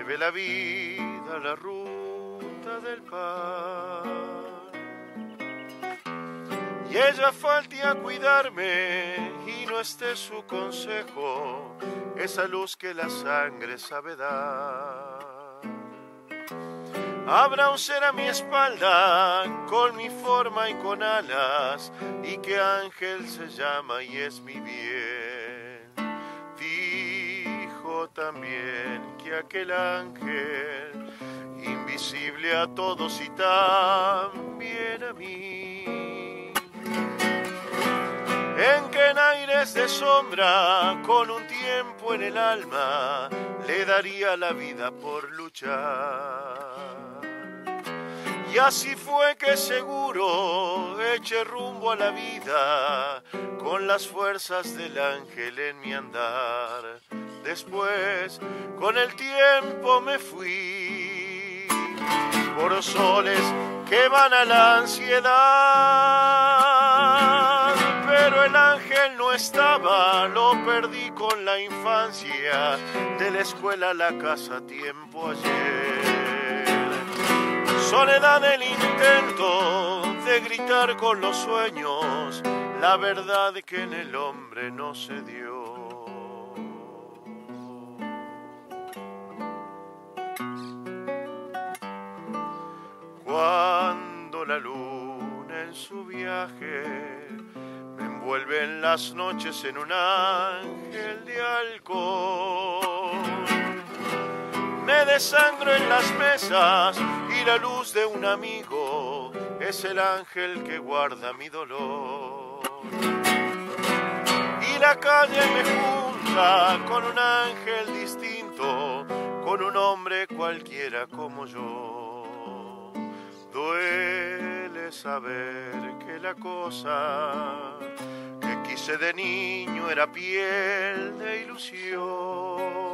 llevé la vida a la ruta del pan. Y ella falte a cuidarme y no esté su consejo, esa luz que la sangre sabe dar. Habrá un ser a mi espalda con mi forma y con alas, y que ángel se llama y es mi bien. Dijo también que aquel ángel, invisible a todos y también a mí, en que en aires de sombra, con un tiempo en el alma, le daría la vida por luchar. Y así fue que seguro eché rumbo a la vida, con las fuerzas del ángel en mi andar. Después, con el tiempo me fui por soles que van a la ansiedad. Pero el ángel no estaba, lo perdí con la infancia, de la escuela a la casa tiempo ayer. Soledad del intento de gritar con los sueños la verdad que en el hombre no se dio. Cuando la luna en su viaje me envuelve en las noches en un ángel de alcohol, me desangro en las mesas y la luz de un amigo es el ángel que guarda mi dolor. Y la calle me junta con un ángel distinto, con un hombre cualquiera como yo. Duele saber que la cosa que quise de niño era piel de ilusión,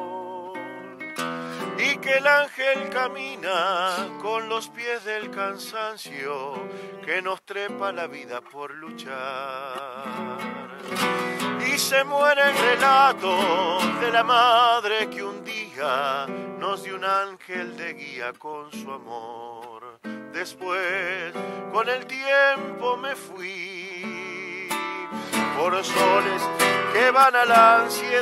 y que el ángel camina con los pies del cansancio que nos trepa la vida por luchar. Y se muere el relato de la madre que un día nos dio un ángel de guía con su amor. Después, con el tiempo me fui por soles que van a la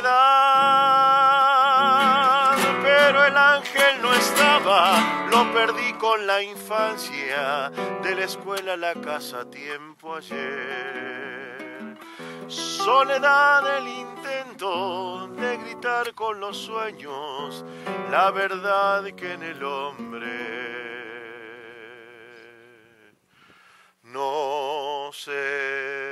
ansiedad. Pero el ángel no estaba, lo perdí con la infancia, de la escuela a la casa tiempo ayer. Soledad del intento de gritar con los sueños la verdad que en el hombre no se